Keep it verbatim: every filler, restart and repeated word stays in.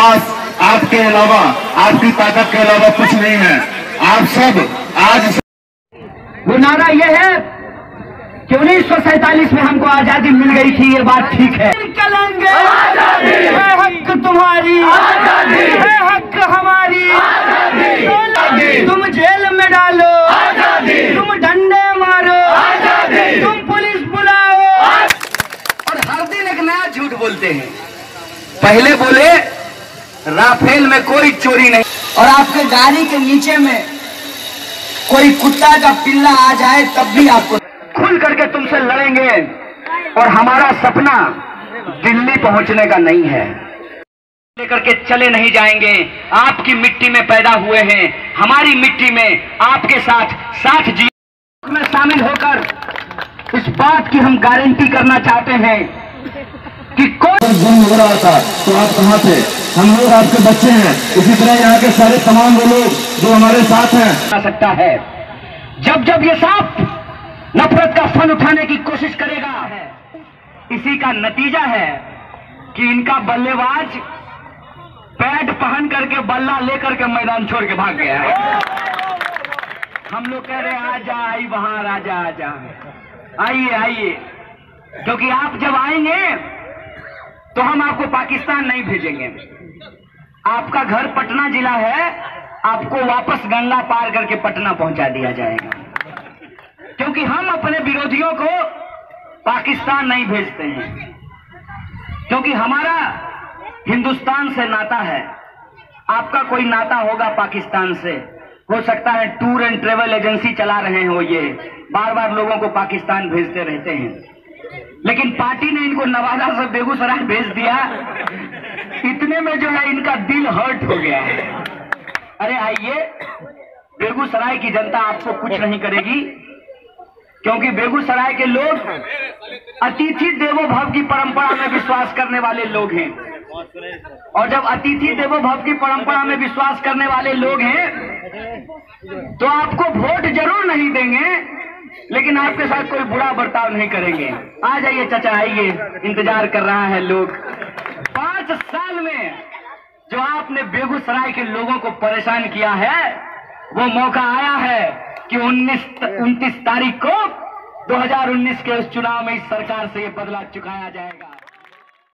पास आपके अलावा, आपकी ताकत के अलावा कुछ नहीं है। आप सब आज वो नारा ये है कि उन्नीस सौ सैतालीस में हमको आजादी मिल गई थी, ये बात ठीक है। चलेंगे है हक तुम्हारी, है हक हमारी, तुम जेल में डालो, तुम डंडे मारो, तुम पुलिस बुलाओ। और हर दिन एक नया झूठ बोलते हैं। पहले बोले राफेल में कोई चोरी नहीं, और आपके गाड़ी के नीचे में कोई कुत्ता का पिल्ला आ जाए तब भी आपको खुल करके तुमसे लड़ेंगे। और हमारा सपना दिल्ली पहुंचने का नहीं है, लेकर के चले नहीं जाएंगे। आपकी मिट्टी में पैदा हुए हैं, हमारी मिट्टी में आपके साथ साथ जी में शामिल होकर इस बात की हम गारंटी करना चाहते हैं कि कोई जन्म हो रहा था तो आप कहाँ थे? हम लोग आपके बच्चे हैं, इसी तरह यहाँ के सारे तमाम वो लोग जो हमारे साथ हैं। आ सकता है जब जब ये सांप नफरत का फन उठाने की कोशिश करेगा, इसी का नतीजा है कि इनका बल्लेबाज पैड पहन करके बल्ला लेकर के मैदान छोड़ के भाग गया है। हम लोग कह रहे हैं आजा आई वहां राजा आजा, आइए आइए, क्योंकि आप जब आएंगे तो हम आपको पाकिस्तान नहीं भेजेंगे। आपका घर पटना जिला है, आपको वापस गंगा पार करके पटना पहुंचा दिया जाएगा, क्योंकि हम अपने विरोधियों को पाकिस्तान नहीं भेजते हैं, क्योंकि हमारा हिंदुस्तान से नाता है। आपका कोई नाता होगा पाकिस्तान से, हो सकता है टूर एंड ट्रेवल एजेंसी चला रहे हो, ये बार बार लोगों को पाकिस्तान भेजते रहते हैं, लेकिन पार्टी ने इनको नवादा से बेगूसराय भेज दिया। इतने में जो है इनका दिल हर्ट हो गया है। अरे आइए, बेगूसराय की जनता आपको कुछ नहीं करेगी, क्योंकि बेगूसराय के लोग अतिथि देवो भव की परंपरा में विश्वास करने वाले लोग हैं। और जब अतिथि देवो भव की परंपरा में विश्वास करने वाले लोग हैं तो आपको वोट जरूर नहीं देंगे, लेकिन आपके साथ कोई बुरा बर्ताव नहीं करेंगे। आ जाइए चाचा, आइए, इंतजार कर रहा है लोग। पांच साल में जो आपने बेगूसराय के लोगों को परेशान किया है, वो मौका आया है कि उन्नीस उनतीस तारीख को दो हज़ार उन्नीस के उस चुनाव में इस सरकार से ये बदला चुकाया जाएगा।